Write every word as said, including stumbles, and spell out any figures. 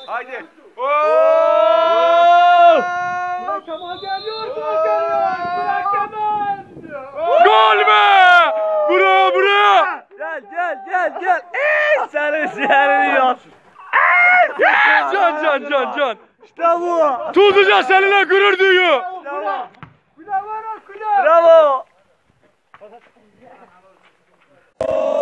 Haydi. Burak Kemal geliyor. Burak geliyor. Burak Kemal. Gol be! Bravo bravo! Gel gel gel gel. Ey senin şehrini yaz. Can can can can. İşte bu. Tuzluca seninle gurur duyuyor. Bravo. Kule var o kule. Bravo.